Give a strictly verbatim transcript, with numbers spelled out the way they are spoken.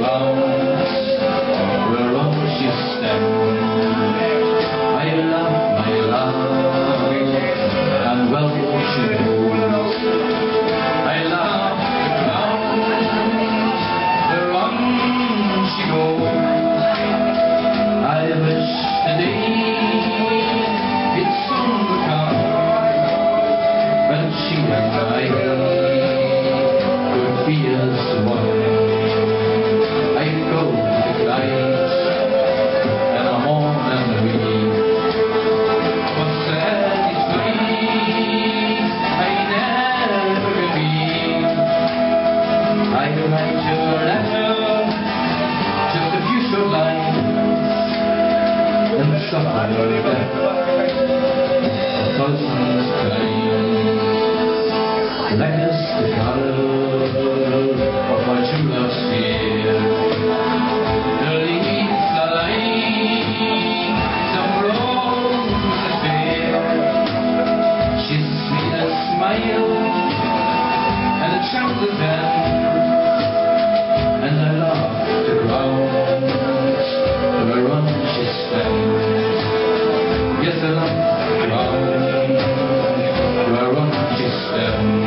grounds whereon she stands. My love, my love, and well she knows. I love the grounds whereon she goes. I wish the day it soon would come when she and I could be as one. I'd go to the night and I'm on and weak, but satisfied I never be. I'd write you a letter, just a few short lines, and something like that. Thousand times, black as the color of my true love's fear. The leaves are lying, some roses bare. She's sweet as smile, and a trembling hand, and I love the grounds whereon she stands. Yes, I love the ground whereon she stands.